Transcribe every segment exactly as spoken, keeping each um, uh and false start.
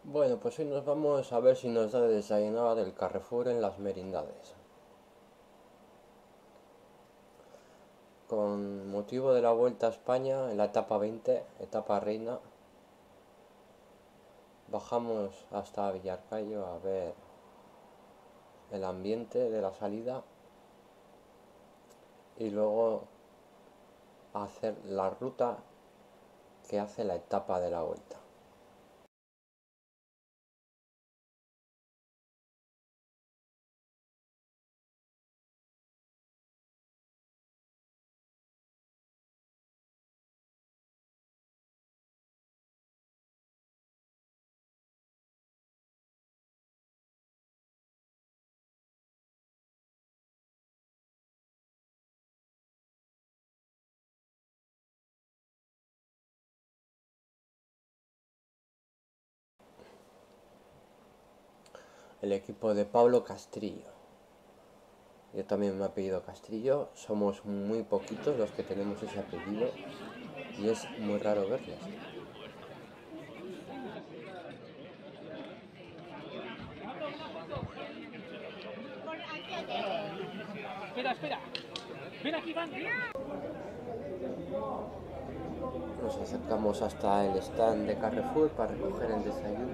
Bueno, pues hoy nos vamos a ver si nos da de desayunar del Carrefour en las merindades. Con motivo de la Vuelta a España en la etapa veinte, etapa reina, bajamos hasta Villarcayo a ver el ambiente de la salida y luego a hacer la ruta que hace la etapa de la Vuelta. El equipo de Pablo Castrillo. Yo también me he apellido Castrillo, somos muy poquitos los que tenemos ese apellido y es muy raro verlos. Espera, espera. Ven aquí, Van. Nos acercamos hasta el stand de Carrefour para recoger el desayuno.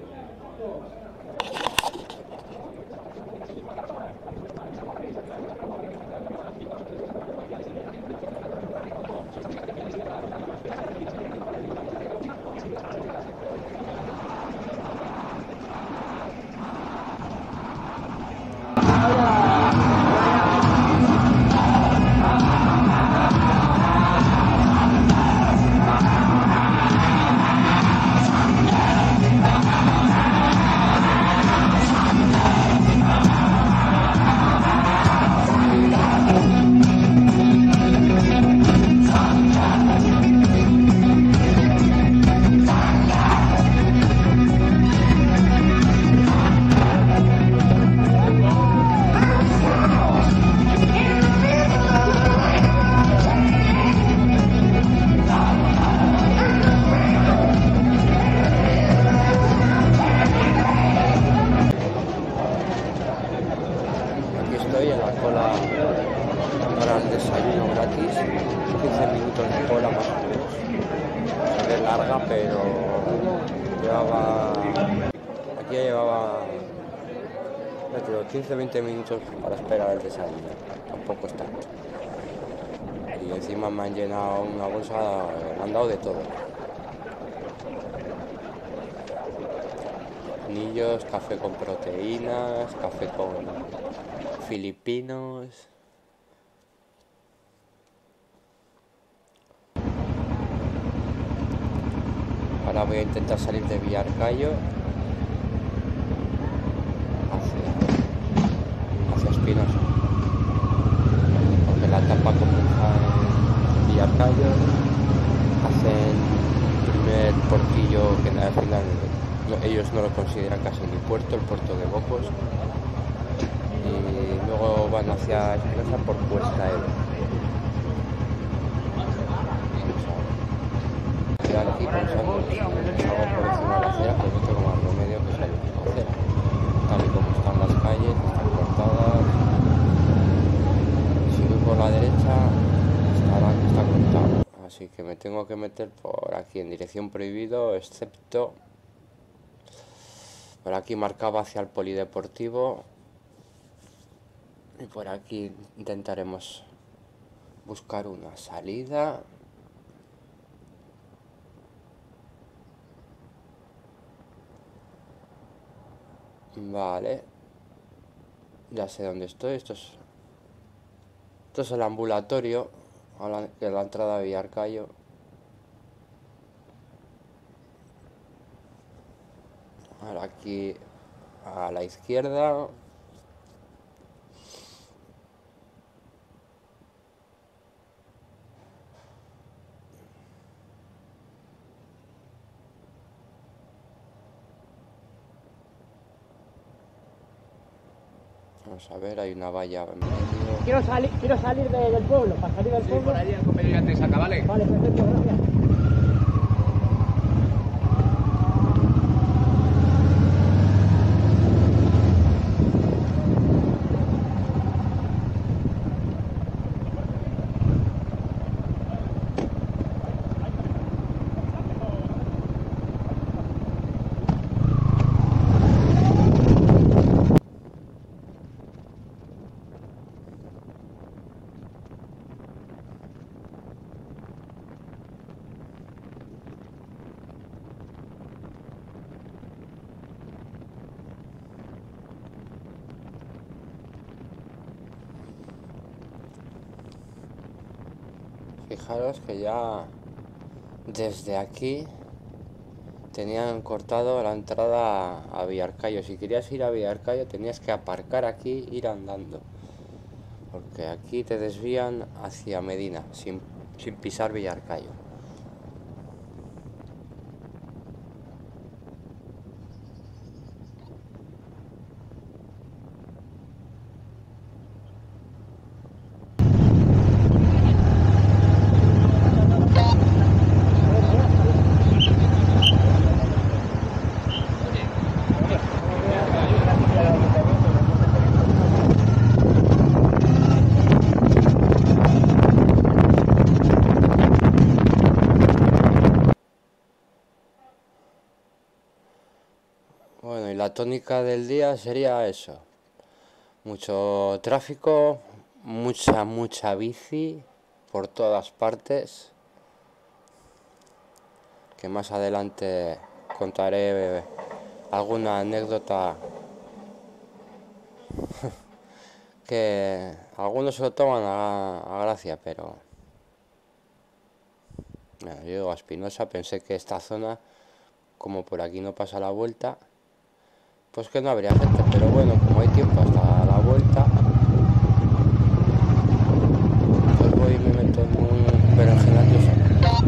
Estoy en la cola para el desayuno gratis, quince minutos de cola más o menos, se ve larga pero llevaba, aquí ya llevaba quince a veinte minutos para esperar el desayuno, tampoco es tanto. Y encima me han llenado una bolsa, me han dado de todo. Anillos, café con proteínas, café con filipinos. Ahora voy a intentar salir de Villarcayo hacia, hacia Espinosa, porque la etapa comienza en Villarcayo, hacen el primer portillo que al final ellos no lo consideran casi ni puerto, el puerto de Bocos, y luego van hacia Espinosa por Cuesta Eva. Estoy aquí pensando si salgo por encima de la acera, pero no tengo más remedio que salir por la acera. Tal y como están las calles, están cortadas. Si voy por la derecha, estará, está cortado. Así que me tengo que meter por aquí en dirección prohibido, excepto por aquí marcaba hacia el polideportivo. Y por aquí intentaremos buscar una salida. Vale. Ya sé dónde estoy. Esto es, esto es el ambulatorio de la entrada de Villarcayo. Ahora aquí a la izquierda. Vamos a ver, hay una valla en medio. Quiero salir, quiero salir de, del pueblo, para salir del Sí, pueblo. por ahí el compañero ya te saca, ¿vale? Vale, perfecto, gracias. Fijaros que ya desde aquí tenían cortado la entrada a Villarcayo. Si querías ir a Villarcayo tenías que aparcar aquí e ir andando, porque aquí te desvían hacia Medina sin, sin pisar Villarcayo. Bueno, y la tónica del día sería eso: mucho tráfico, mucha, mucha bici por todas partes, que más adelante contaré alguna anécdota que algunos se lo toman a, a gracia, pero bueno, yo digo a Espinosa, pensé que esta zona, como por aquí no pasa la vuelta, pues que no habría gente, pero bueno, como hay tiempo hasta la vuelta, pues voy y me meto en un berenjenal yo solo.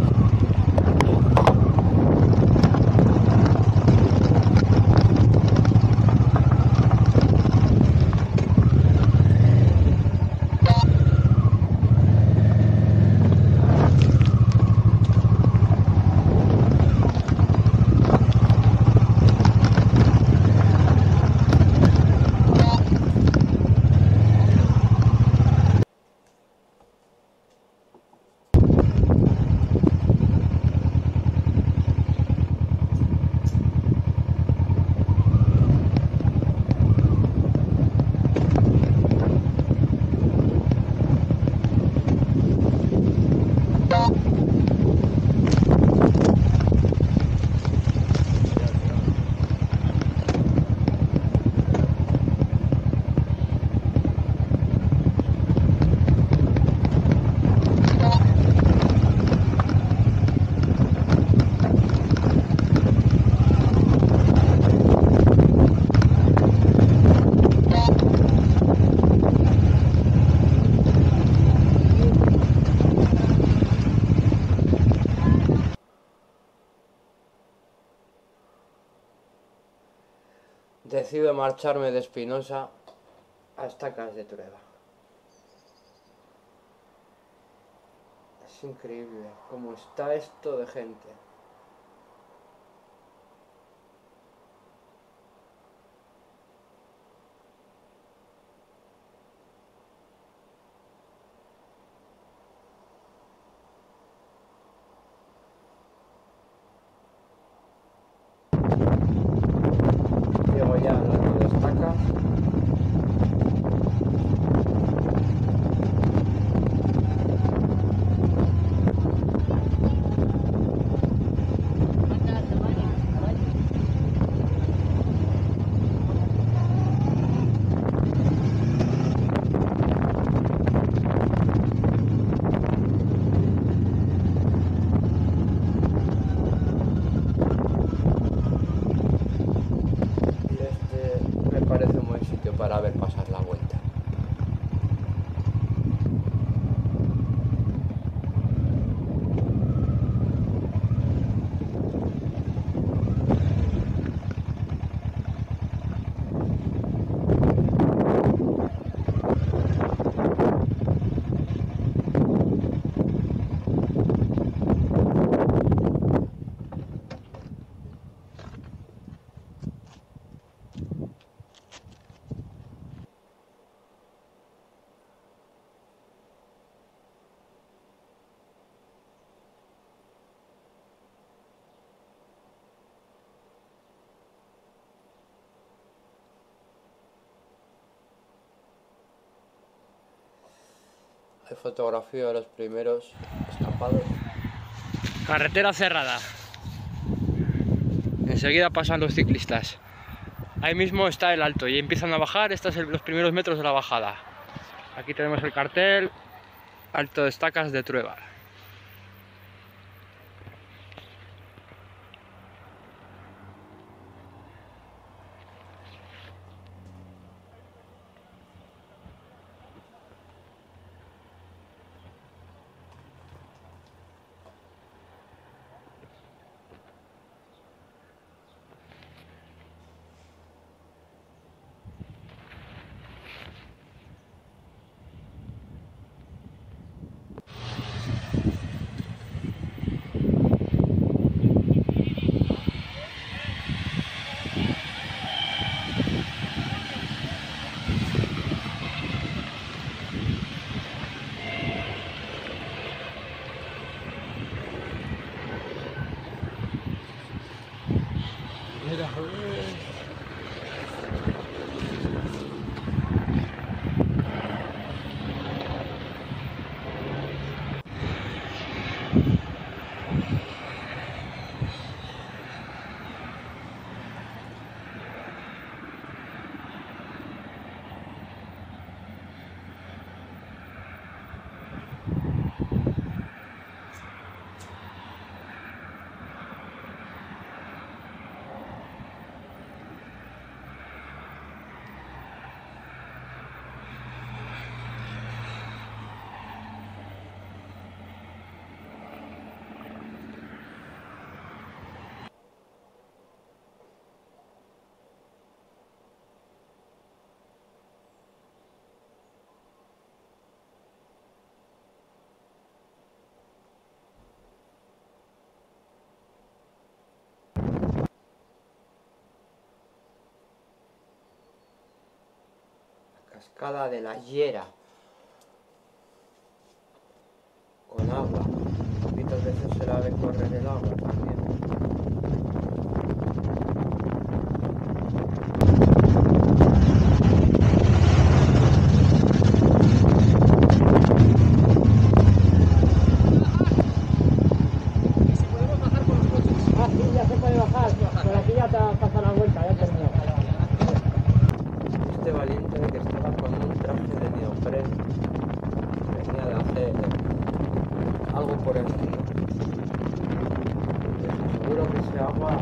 Decido marcharme de Espinosa a Estacas de Trueba. Es increíble cómo está esto de gente. Llego ya al lado de Estacas. Parece un buen sitio para ver pasar la vuelta. Hay fotografía de los primeros escapados. Carretera cerrada. Enseguida pasan los ciclistas. Ahí mismo está el alto y empiezan a bajar. Estos son los primeros metros de la bajada. Aquí tenemos el cartel: Alto de Estacas de Trueba. Mira, Cascada de la Hiera, con agua. Poquitas veces se la ve correr el agua también. si podemos bajar con los coches. Ah, sí, ya se puede bajar. Por aquí ya te has pasado la vuelta, ya terminó. Este valiente que estaba con un traje de neopreno venía de hacer algo por el estilo. Seguro que ese agua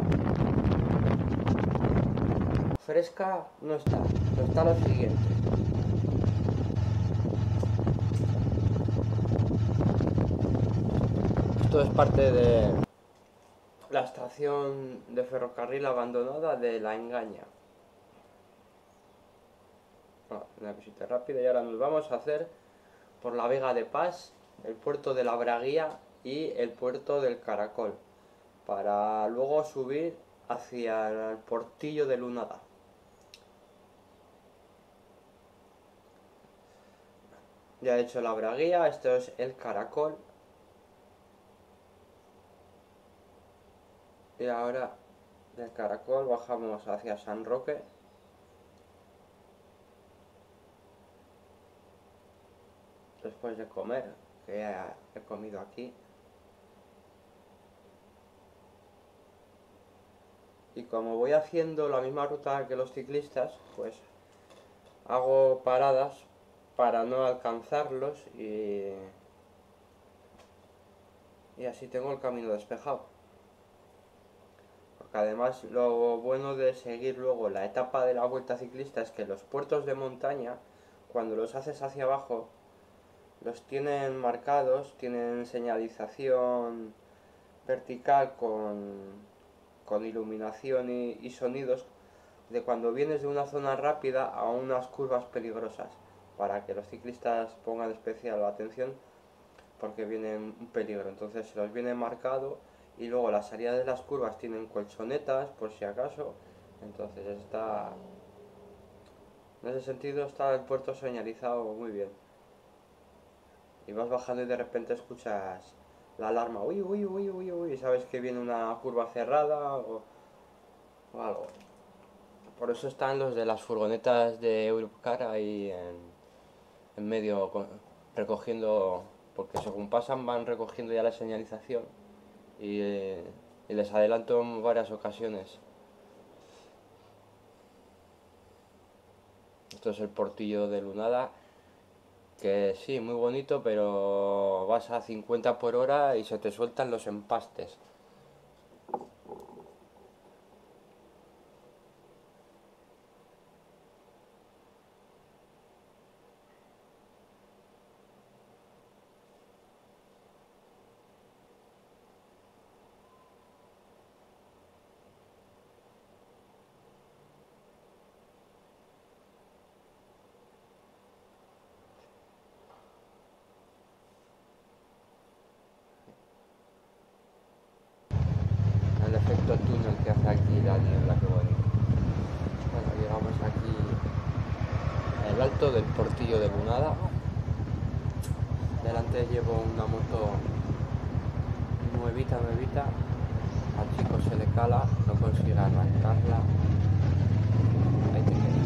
fresca no está, no está lo siguiente. Esto es parte de la estación de ferrocarril abandonada de La Engaña. Una visita rápida y ahora nos vamos a hacer por la Vega de Pas, el puerto de la Braguía y el puerto del Caracol, para luego subir hacia el portillo de Lunada. Ya he hecho la Braguía, esto es el Caracol y ahora del Caracol bajamos hacia San Roque. Después de comer, que ya he comido aquí. Y como voy haciendo la misma ruta que los ciclistas, pues hago paradas para no alcanzarlos y, y así tengo el camino despejado. Porque además lo bueno de seguir luego la etapa de la vuelta ciclista es que los puertos de montaña, cuando los haces hacia abajo, los tienen marcados, tienen señalización vertical con, con iluminación y, y sonidos de cuando vienes de una zona rápida a unas curvas peligrosas, para que los ciclistas pongan especial atención porque vienen un peligro. Entonces se los viene marcado y luego las salidas de las curvas tienen colchonetas por si acaso. Entonces está, en ese sentido está el puerto señalizado muy bien. Y vas bajando y de repente escuchas la alarma, uy, uy, uy, uy, uy, y sabes que viene una curva cerrada o, o algo. Por eso están los de las furgonetas de Europcar ahí en, en medio recogiendo, porque según pasan van recogiendo ya la señalización y, eh, y les adelanto en varias ocasiones. Esto es el portillo de Lunada. Que sí, muy bonito, pero vas a cincuenta por hora y se te sueltan los empastes. El efecto túnel que hace aquí la niebla, qué bonito. Bueno, llegamos aquí al alto del portillo de Lunada. Delante llevo una moto nuevita, nuevita. Al chico se le escala, no consigue arrancarla. Ahí te quedas.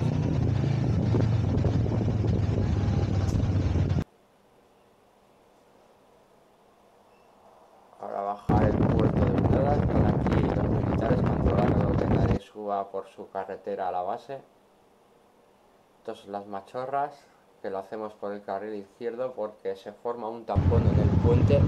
Ahora bajar el puerto de entrada. Están aquí los militares controlando que nadie suba por su carretera a la base. Estas son las machorras, que lo hacemos por el carril izquierdo porque se forma un tampón en el puente.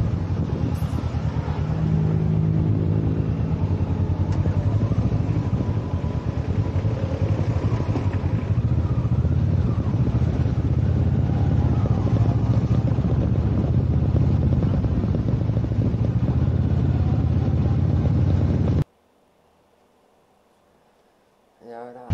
Y ahora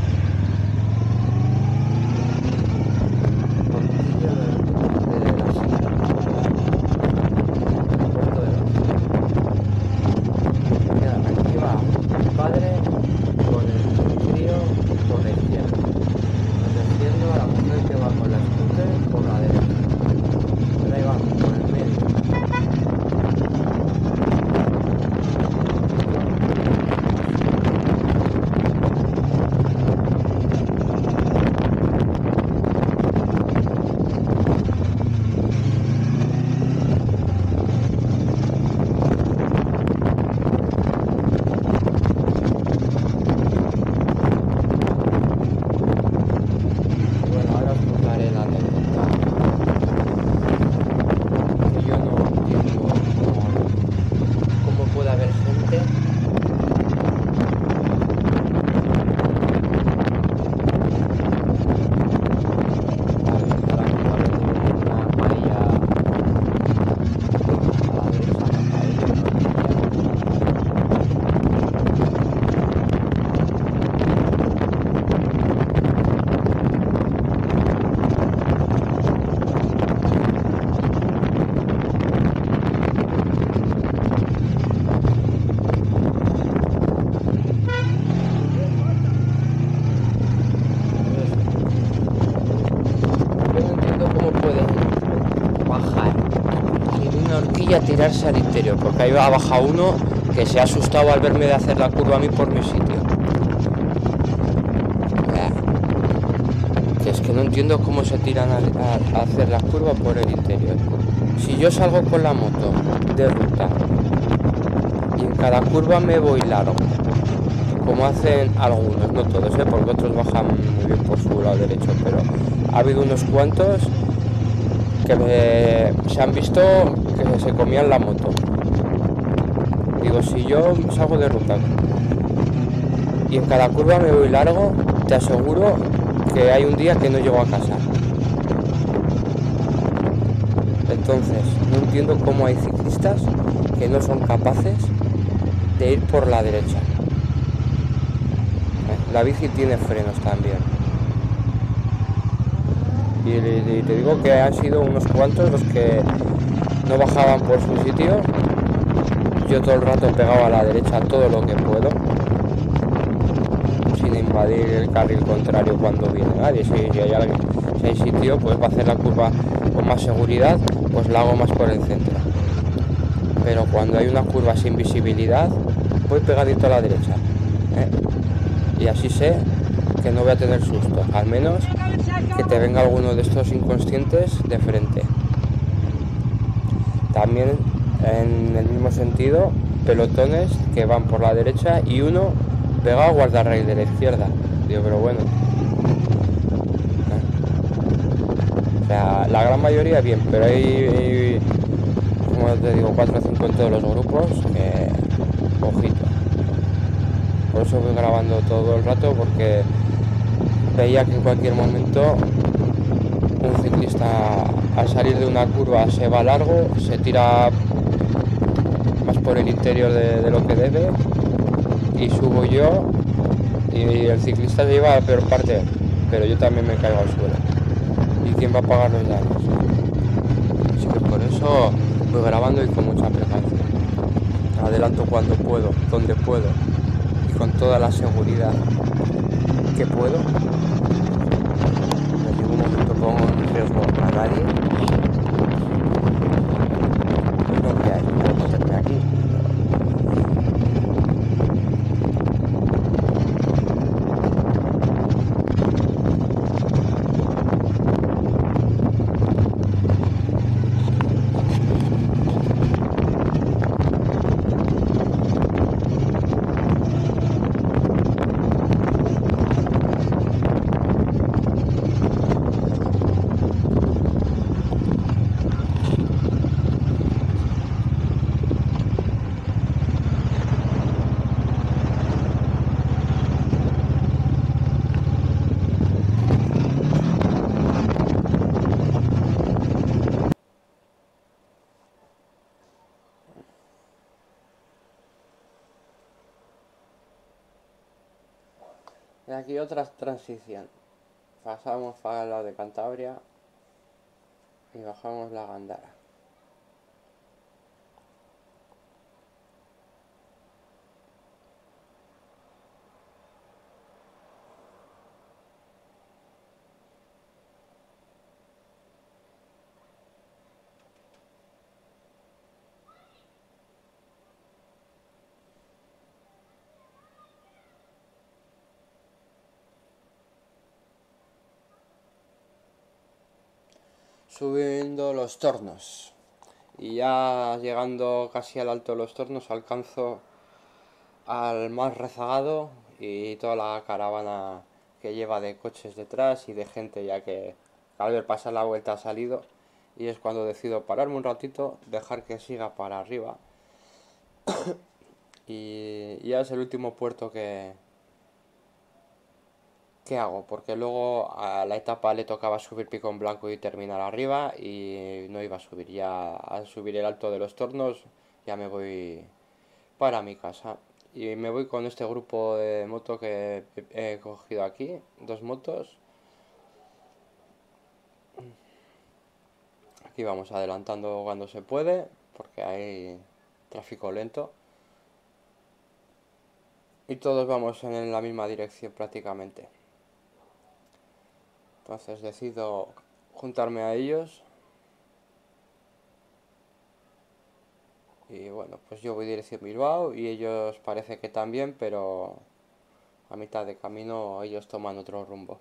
y a tirarse al interior, porque ahí ha bajado uno que se ha asustado al verme de hacer la curva a mí por mi sitio. Que es que no entiendo cómo se tiran a, a, a hacer la curva por el interior. Si yo salgo con la moto de ruta y en cada curva me voy largo, como hacen algunos, no todos, ¿eh? Porque otros bajan muy bien por su lado derecho, pero ha habido unos cuantos que me, se han visto que se comían la moto. Digo, si yo salgo de ruta y en cada curva me voy largo, te aseguro que hay un día que no llego a casa. Entonces, no entiendo cómo hay ciclistas que no son capaces de ir por la derecha. La bici tiene frenos también. Y, y te digo que han sido unos cuantos los que no bajaban por su sitio. Yo todo el rato pegaba a la derecha todo lo que puedo, sin invadir el carril contrario cuando viene nadie. Si, si, hay, alguien, si hay sitio, pues va a hacer la curva con más seguridad, pues la hago más por el centro. Pero cuando hay una curva sin visibilidad, voy pegadito a la derecha, ¿eh? Y así sé que no voy a tener susto, al menos que te venga alguno de estos inconscientes de frente. También en el mismo sentido, pelotones que van por la derecha y uno pegado a guardarraíl de la izquierda. Digo, pero bueno, o sea, la gran mayoría bien, pero hay, hay como te digo, cuatro o cinco en todos los grupos que, ojito. Por eso voy grabando todo el rato, porque veía que en cualquier momento un ciclista al salir de una curva se va largo, se tira más por el interior de, de lo que debe, y subo yo y el ciclista se lleva a la peor parte, pero yo también me caigo al suelo. ¿Y quién va a pagar los daños? Así que por eso voy grabando y con mucha precaución. Adelanto cuando puedo, donde puedo y con toda la seguridad que puedo. En ningún momento pongo en riesgo a nadie. No que hay, puedo meterme aquí. Y aquí otra transición. Pasamos para el lado de Cantabria y bajamos la Gándara. Subiendo los Tornos. Y ya llegando casi al alto de los Tornos alcanzo al más rezagado y toda la caravana que lleva de coches detrás y de gente, ya que al ver pasar la vuelta ha salido, y es cuando decido pararme un ratito, dejar que siga para arriba y ya es el último puerto que ¿qué hago? Porque luego a la etapa le tocaba subir Picón Blanco y terminar arriba y no iba a subir. Ya al subir el Alto de los Tornos ya me voy para mi casa. Y me voy con este grupo de moto que he cogido aquí, dos motos. Aquí vamos adelantando cuando se puede, porque hay tráfico lento. Y todos vamos en la misma dirección prácticamente. Entonces decido juntarme a ellos. Y bueno, pues yo voy dirección Bilbao y ellos parece que también, pero a mitad de camino ellos toman otro rumbo.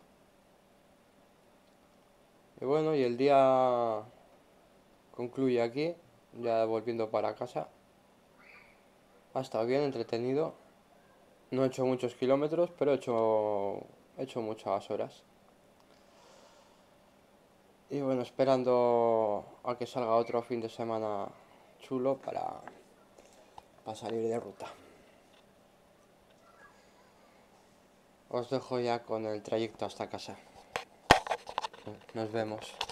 Y bueno, y el día concluye aquí, ya volviendo para casa. Ha estado bien, entretenido. No he hecho muchos kilómetros, pero he hecho, he hecho muchas horas. Y bueno, esperando a que salga otro fin de semana chulo para, para salir de ruta. Os dejo ya con el trayecto hasta casa. Nos vemos.